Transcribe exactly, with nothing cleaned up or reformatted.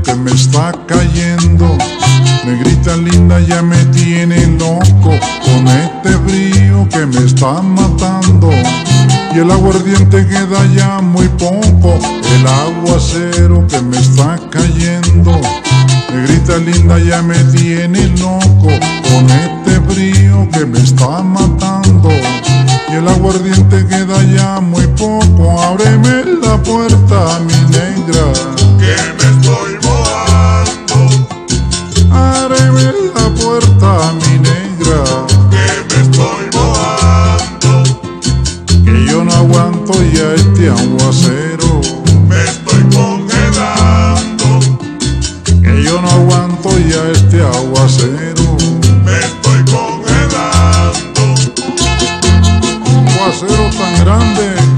que me está cayendo. Negrita linda ya me tiene loco con este frío que me está matando. Y el aguardiente queda ya muy poco, el aguacero que me está cayendo. Negrita linda ya me tiene loco con este frío que me está matando. Y el aguardiente queda ya muy poco. Ábreme la puerta, mi negra, que me estoy mojando. ábreme la puerta, mi negra, que me estoy mojando. que yo no aguanto ya este aguacero. Me estoy congelando. Que yo no aguanto ya este aguacero. Me estoy congelando. Un aguacero tan grande